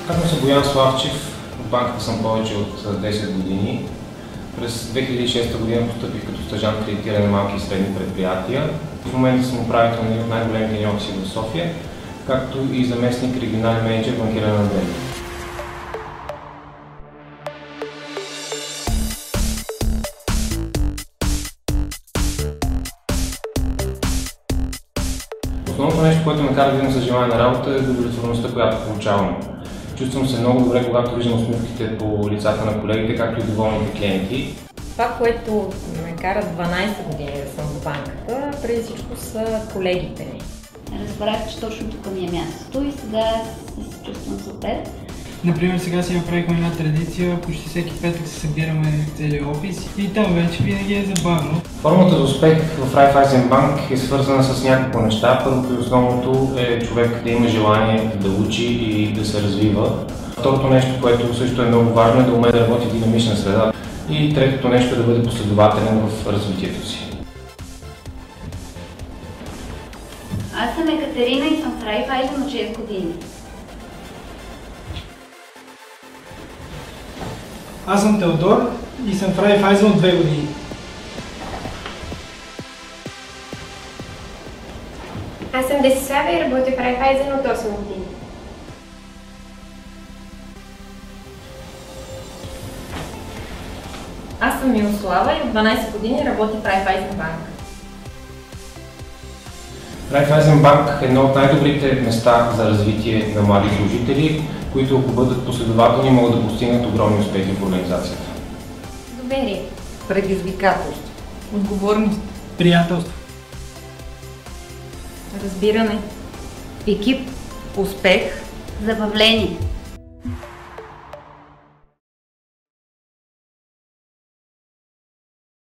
Казвам се Боян Славчев, в банката съм повече от 10 години. През 2006 година постъпих като стажант кредитиране на малки и средни предприятия. В момента съм управител на най-големите ни офиси в София, както и заместник регионален менеджер банкиране на дребно. Основното нещо, което ме кара да идвам с желание на работа, е удовлетвореността, която получавам. Чувствам се много добре, когато виждам усмивките по лицата на колегите, както и доволните клиенти. Това, което ме кара 12 години да съм в банката, преди всичко са колегите ми. Разбрах, че точно тук ми е мястото и сега се чувствам супер. Например, сега си направихме една традиция, почти всеки петък се събираме в целия офис и там вече винаги е забавно. Формулата за успех в Райфайзенбанк е свързана с няколко неща. Първото и основното е човек да има желание да учи и да се развива. Второто нещо, което също е много важно, е да умее да работи в динамична среда. И третото нещо е да бъде последователен в развитието си. Аз съм Екатерина и съм в Райфайзен от 6 години. Аз съм Теодор и съм в Райфайзен от 2 години. Аз съм Десислава и работя в Райфайзен от 8 години. Аз съм Мирослава и от 12 години работя в Райфайзенбанк. Райфайзенбанк е едно от най-добрите места за развитие на млади служители, които ако бъдат последователни, могат да постигнат огромни успехи в организацията. Доверие. Предизвикателство. Отговорност. Приятелство. Разбиране. Екип. Успех. Забавление.